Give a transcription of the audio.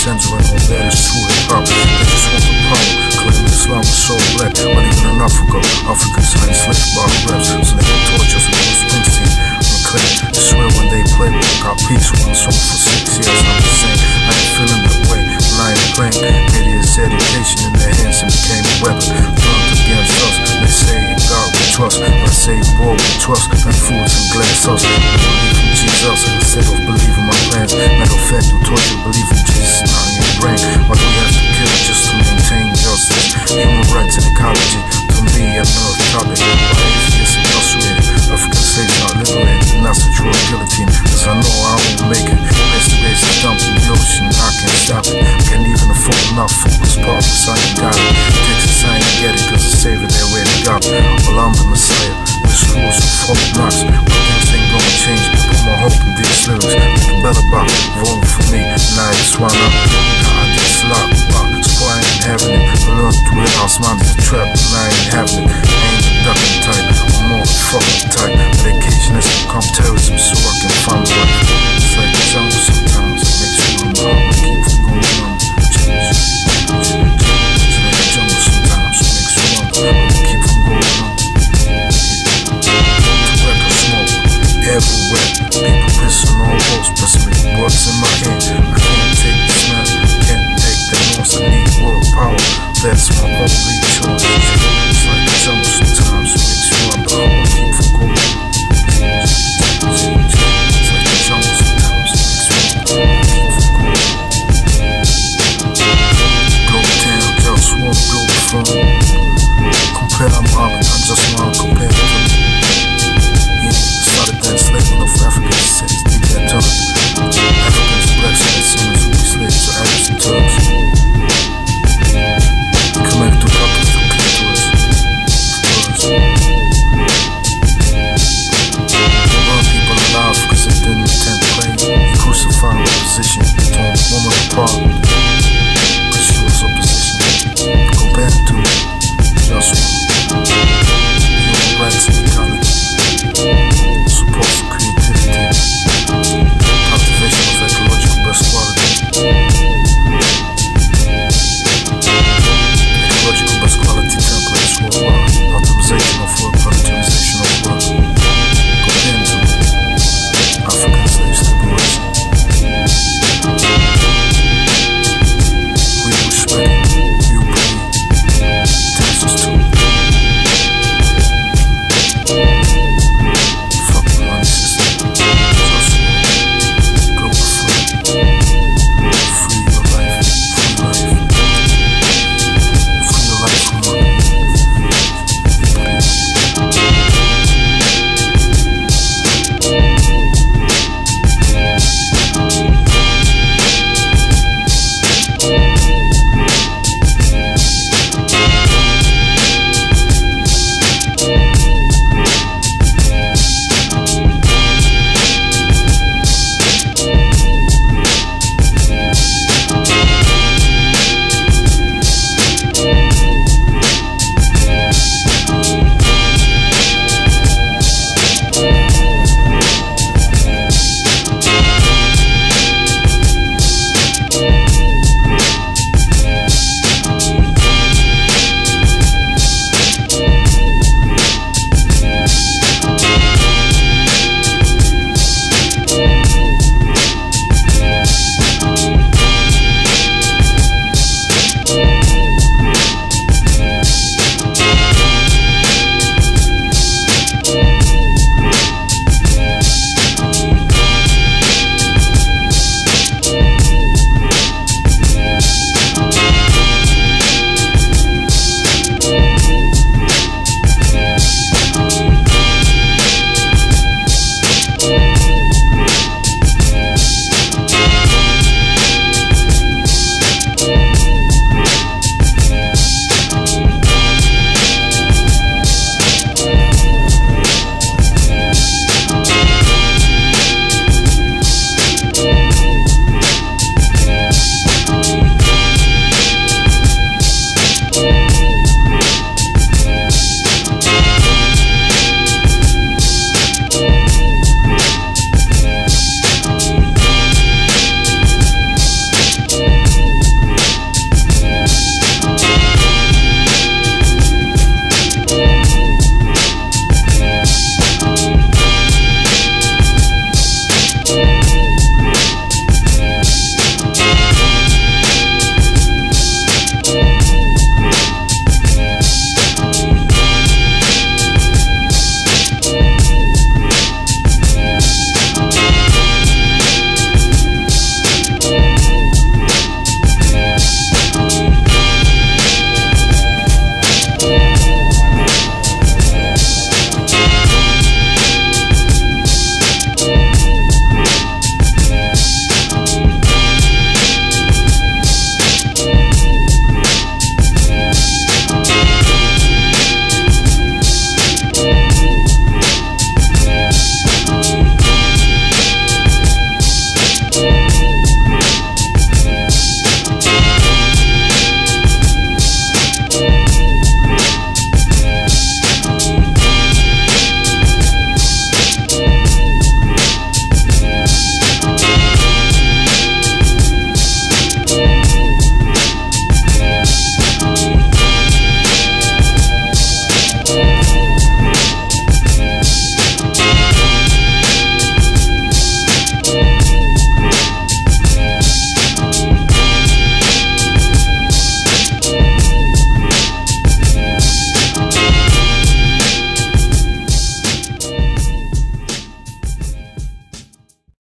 gendering all that is true hip-hop. They just want the power, claiming Islam is so black. But even in Africa, Africans are enslaved by the reps, so they can torture us with Bruce Springsteen. I swear when they play, we got peace with one song for 6 years. I'm just saying, I ain't feeling that way. Lying plain, idiots' education in their hands and became a weapon. Turned against us. They say in God we trust, I say war we trust. And fools and glass us. We believe in Jesus instead of believing my plans. Matter of fact, you torture, believe in Jesus, not in your brain. Why do we have to kill just to maintain justice? Human rights and ecology, to me, another topic. Why atheists incarcerated? African slaves not liberated, and that's the true guillotine. Cause I know I won't make it. Yesterday's a dump in the ocean, I can't stop it. Can't even afford enough focus, purpose, I ain't got it. Texas, I ain't get it, cause the savior there where they got it. Well, I'm the Messiah, with screws with folk knocks. But things ain't gonna change, put my hope in these lyrics. Making better back, voting for me, now I just wanna God, this lock, so I ain't having it. I learned through it, I was mine is a trap, and I ain't having it.